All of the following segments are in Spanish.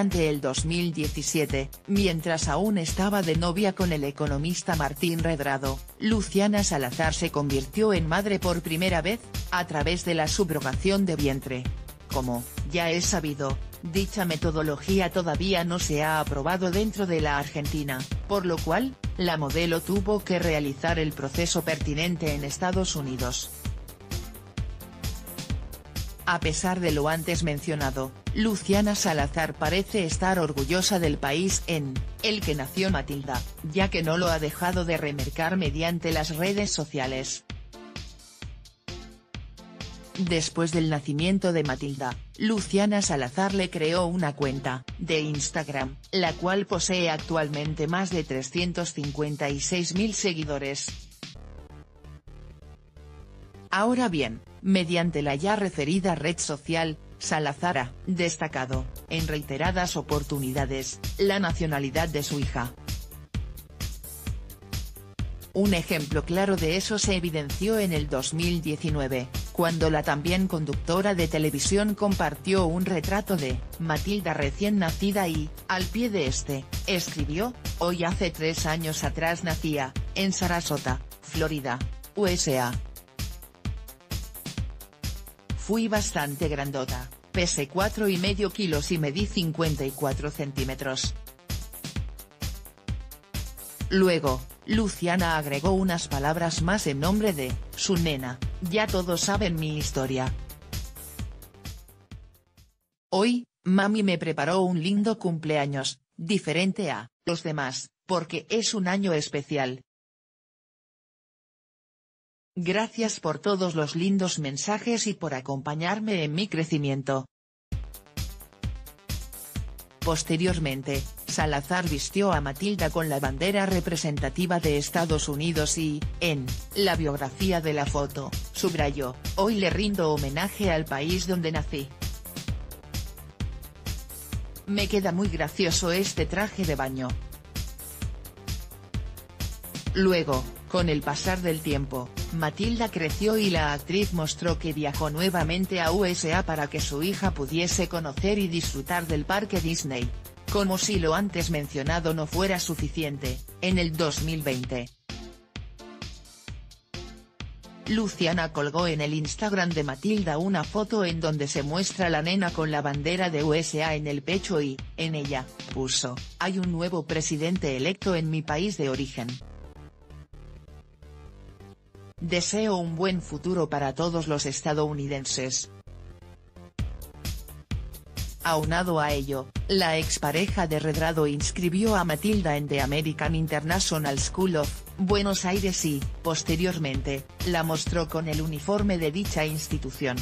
durante el 2017, mientras aún estaba de novia con el economista Martín Redrado, Luciana Salazar se convirtió en madre por primera vez, a través de la subrogación de vientre. Como ya es sabido, dicha metodología todavía no se ha aprobado dentro de la Argentina, por lo cual, la modelo tuvo que realizar el proceso pertinente en Estados Unidos. A pesar de lo antes mencionado, Luciana Salazar parece estar orgullosa del país en el que nació Matilda, ya que no lo ha dejado de remarcar mediante las redes sociales. Después del nacimiento de Matilda, Luciana Salazar le creó una cuenta de Instagram, la cual posee actualmente más de 356.000 seguidores. Ahora bien, mediante la ya referida red social, Salazar ha destacado, en reiteradas oportunidades, la nacionalidad de su hija. Un ejemplo claro de eso se evidenció en el 2019, cuando la también conductora de televisión compartió un retrato de Matilda recién nacida y, al pie de este, escribió: "Hoy hace 3 años atrás nacía, en Sarasota, Florida, USA. Fui bastante grandota, pesé 4,5 kilos y medí 54 centímetros". Luego, Luciana agregó unas palabras más en nombre de su nena: "Ya todos saben mi historia. Hoy, mami me preparó un lindo cumpleaños, diferente a los demás, porque es un año especial. Gracias por todos los lindos mensajes y por acompañarme en mi crecimiento". Posteriormente, Salazar vistió a Matilda con la bandera representativa de Estados Unidos y, en la biografía de la foto, subrayó: "Hoy le rindo homenaje al país donde nací. Me queda muy gracioso este traje de baño". Luego, con el pasar del tiempo, Matilda creció y la actriz mostró que viajó nuevamente a USA para que su hija pudiese conocer y disfrutar del parque Disney. Como si lo antes mencionado no fuera suficiente, en el 2020. Luciana colgó en el Instagram de Matilda una foto en donde se muestra a la nena con la bandera de USA en el pecho y, en ella, puso: "Hay un nuevo presidente electo en mi país de origen. Deseo un buen futuro para todos los estadounidenses". Aunado a ello, la expareja de Redrado inscribió a Matilda en The American International School of Buenos Aires y, posteriormente, la mostró con el uniforme de dicha institución.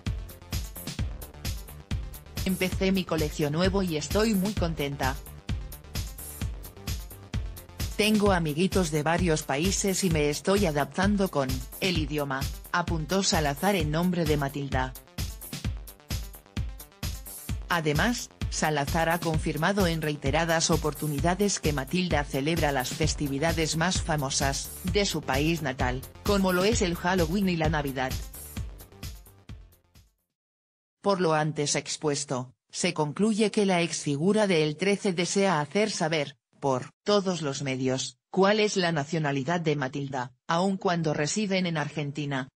"Empecé mi colegio nuevo y estoy muy contenta. Tengo amiguitos de varios países y me estoy adaptando con el idioma", apuntó Salazar en nombre de Matilda. Además, Salazar ha confirmado en reiteradas oportunidades que Matilda celebra las festividades más famosas de su país natal, como lo es el Halloween y la Navidad. Por lo antes expuesto, se concluye que la exfigura de El 13 desea hacer saber, por todos los medios, cuál es la nacionalidad de Matilda, aun cuando residen en Argentina.